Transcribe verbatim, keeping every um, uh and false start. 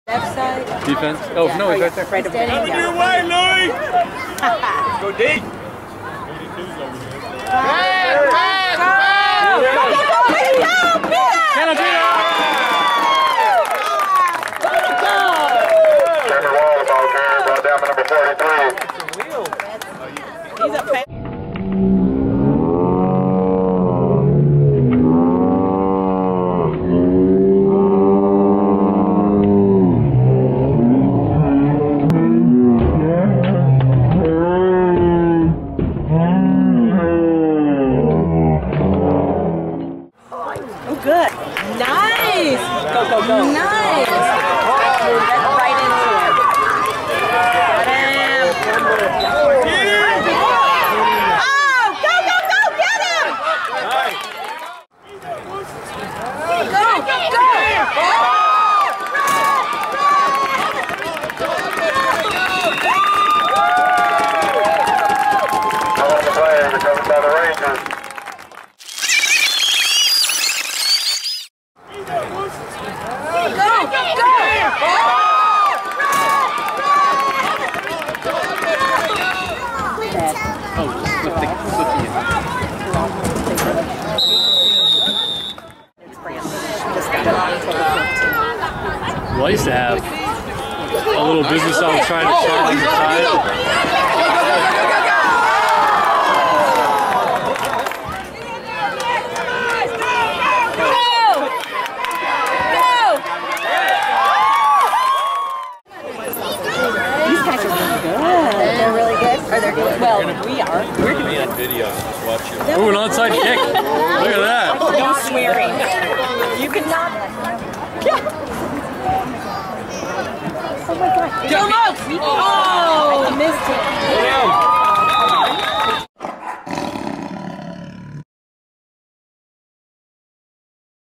Left side. Defense? Oh, yeah. No, he's right there. Right over there. Coming your way, Louis! Go deep. Pass, pass, pass! Go, go, go, go! Canadino! Trevor Wall about there, brought down to number forty-three. He's up fast. Good. Nice. Go, go, go. Nice. Right into it. Get him. Oh, go, go, go. Get him. Go, go, go. All the players are covered by the Rangers. Well, I used to have a little business I was trying to start on the side. These guys are really good. They're really good? Or they're good? Well, we are. We're going to be on video. Watch you. Ooh, an onside kick. Look at that. No swearing. You can not. Oh my God. Go, go. Oh, missed it.